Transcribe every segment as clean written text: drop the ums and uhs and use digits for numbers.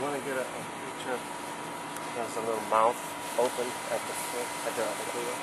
want to get a picture? There's a little mouth open at the foot, at the door.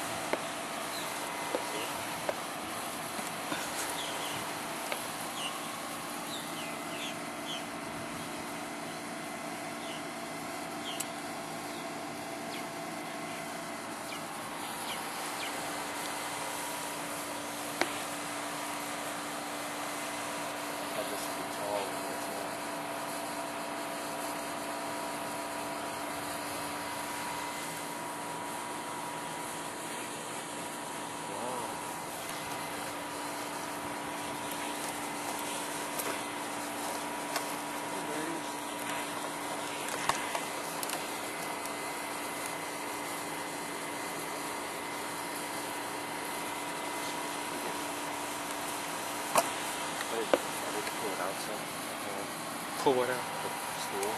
Pull what out? Stool.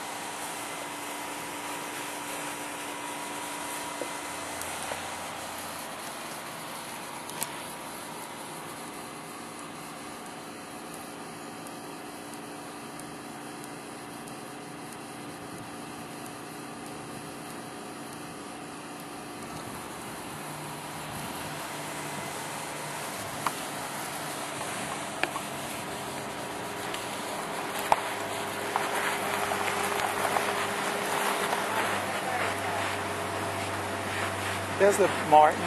There's the Martins.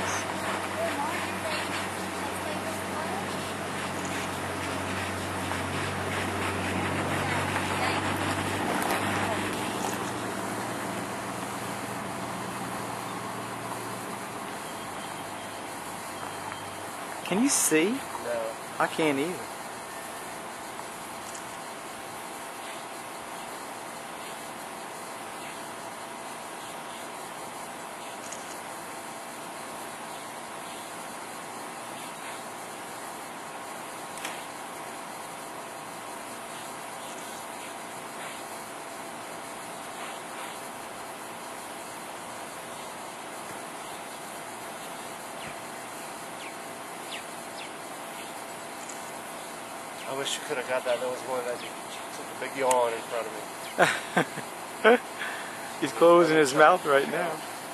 Can you see? No. I can't either. I wish you could have got that. There was one that took a big yawn in front of me. He's closing his mouth right now.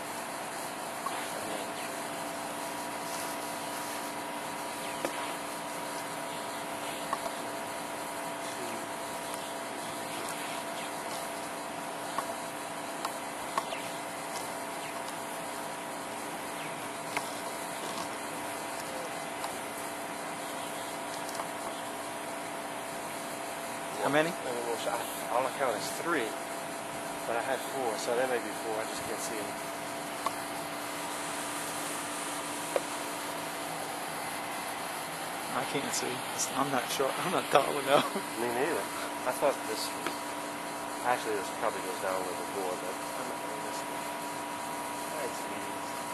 How many? All I count is 3, but I had 4, so there may be 4. I just can't see them. I can't see. I'm not sure. I'm not tall enough. Me neither. I thought this was, actually this probably goes down a little bit more, but I'm not going to miss it. Thanks, Edie.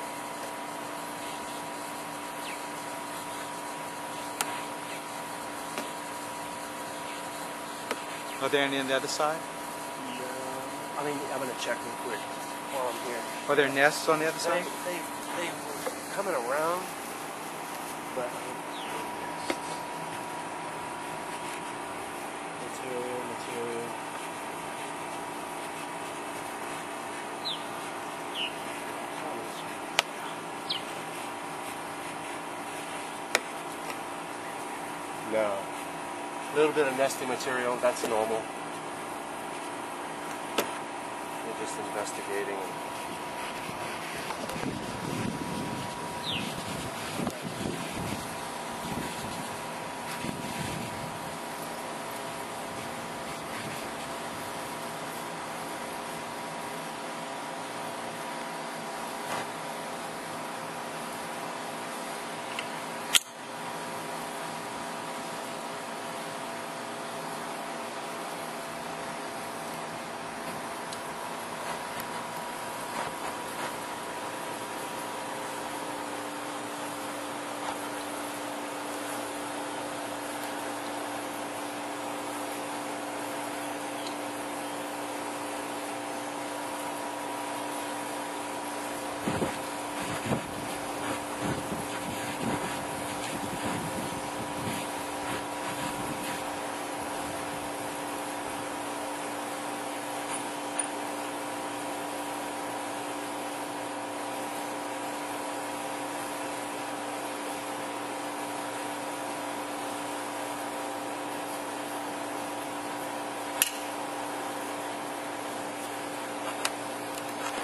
Are there any on the other side? No. I mean, I'm going to check real quick while I'm here. Are there nests on the other side? They were coming around, but material. No. A little bit of nesting material, that's normal. We're just investigating.